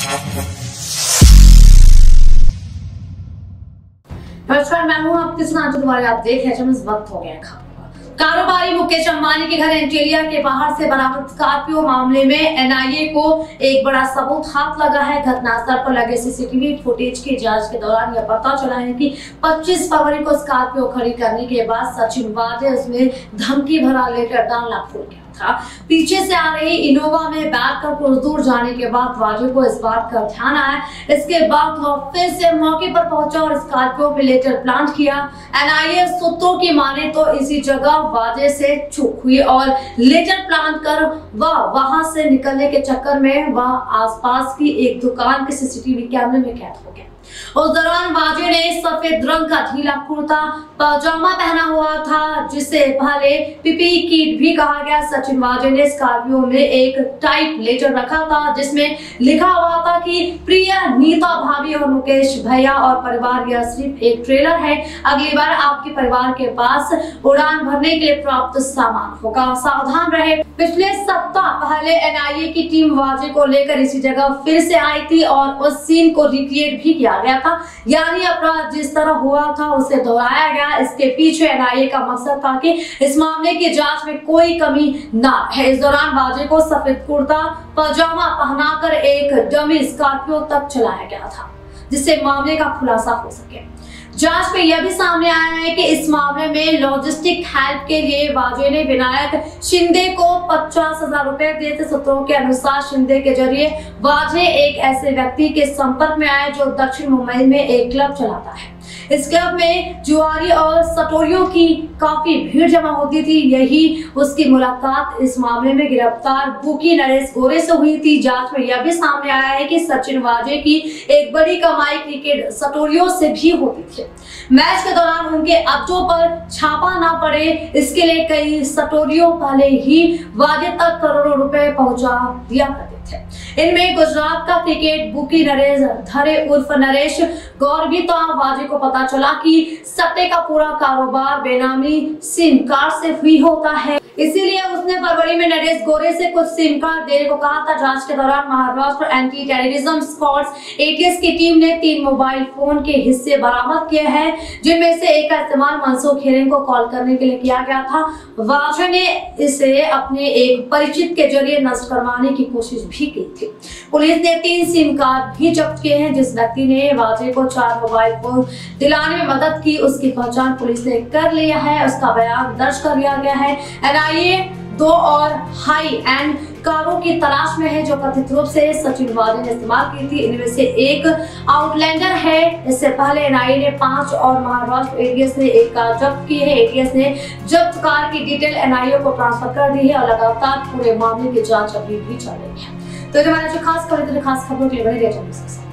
नमस्कार, मैं हूं आपके साथ तुम्हारे आप देख रहे हैं। इस वक्त हो गया खबर। कारोबारी मुकेश अंबानी के घर एंटीलिया के बाहर से बरामद स्कॉर्पियो मामले में एनआईए को एक बड़ा सबूत हाथ लगा है। घटनास्थल पर लगे सीसीटीवी फुटेज की जांच के दौरान यह पता चला है कि 25 फरवरी को स्कॉर्पियो खरीद करने के बाद सचिन वाजे उसमें धमकी भरा लेटर डालना भूल गया था। पीछे से आ रही इनोवा में बैठकर कुछ दूर जाने के बाद वाजे को इस बात का ध्यान आया। इसके बाद वह फिर से मौके पर पहुंचा और स्कॉर्पियो में लेटर प्लांट किया। एनआईए सूत्रों की माने तो इसी जगह वाजे से चूक हुई और लेटर प्लांट कर वह वहां से निकलने के चक्कर में वह आसपास की एक दुकान के सीसीटीवी कैमरे में कैद हो गया। उस दौरान वाजे ने सफेद रंग का ढीला कुर्ता पजामा पहना हुआ था, जिसे पहले पीपीई किट भी कहा गया। सचिन वाजे ने स्कॉर्पियो में एक टाइप लेटर रखा था जिसमें लिखा हुआ था कि प्रिय नीता भाभी और मुकेश भैया और परिवार, यह सिर्फ एक ट्रेलर है। अगली बार आपके परिवार के पास उड़ान भरने के लिए प्राप्त सामान होगा, सावधान रहे। पिछले सप्ताह पहले एनआईए की टीम वाजे को लेकर इसी जगह फिर से आई थी और उस सीन को रिक्रिएट भी किया गया था, यानी अपराध जिस तरह हुआ था उसे दोहराया गया। इसके पीछे एनआईए का मकसद था कि इस मामले की जांच में कोई कमी ना है। इस दौरान वाजे को सफेद कुर्ता पजामा पहनाकर एक डमी स्कॉर्पियो तक चलाया गया था जिससे मामले का खुलासा हो सके। जांच में यह भी सामने आया है कि इस मामले में लॉजिस्टिक हेल्प के लिए वाजे ने विनायक शिंदे को 50,000 रुपए दिए थे। सूत्रों के अनुसार शिंदे के जरिए वाजे एक ऐसे व्यक्ति के संपर्क में आए जो दक्षिण मुंबई में एक क्लब चलाता है। इस क्लब में जुआरी और सटोरियों की काफी भीड़ जमा होती थी। यही उसकी मुलाकात इस मामले में गिरफ्तार बुकी नरेश गोरे से हुई थी। जांच में यह भी सामने आया है कि सचिन वाजे की एक बड़ी कमाई क्रिकेट सटोरियों से भी होती थी। मैच के दौरान उनके अड्डों पर छापा ना पड़े, इसके लिए कई सटोरियों पहले ही वाजे तक करोड़ों रुपए पहुंचा दिया करते थे। इनमें गुजरात का क्रिकेट बुकी नरेश धरे उर्फ नरेश गौर भी था। वाजे को पता चला कि सट्टे का पूरा कारोबार बेनामी सिम कार्ड से हुई होता है, इसीलिए उसने फरवरी में नरेश गोरे से कुछ सिम कार्ड देने को कहा था। जांच के दौरान Maharashtra anti terrorism squads ATS की टीम ने 3 मोबाइल फोन के हिस्से बरामद किए हैं, जिनमें से एक का इस्तेमाल मनसूख हिरेन को कॉल करने के लिए किया गया था। वाजे ने इसे अपने एक परिचित के जरिए नष्ट करवाने की कोशिश भी की थी। पुलिस ने 3 सिम कार्ड भी जब्त किए हैं। जिस व्यक्ति ने वाजे को 4 मोबाइल फोन दिलाने में मदद की, उसकी पहचान पुलिस ने कर लिया है, उसका बयान दर्ज कर लिया गया है। एनआईए 2 और हाई एंड कारों की तलाश में है जो कथित रूप से सचिन वाजे ने इस्तेमाल की थी। इनमें से एक आउटलैंडर है। इससे पहले एनआईए ने 5 और महाराष्ट्र एटीएस ने एक कार जब्त की है। एटीएस ने जब्त कार की डिटेल एनआईए को ट्रांसफर कर दी है और लगातार पूरे मामले की जांच अभी भी चल रही है। तो हमारे जो खास खबरों के लिए बने रहिए।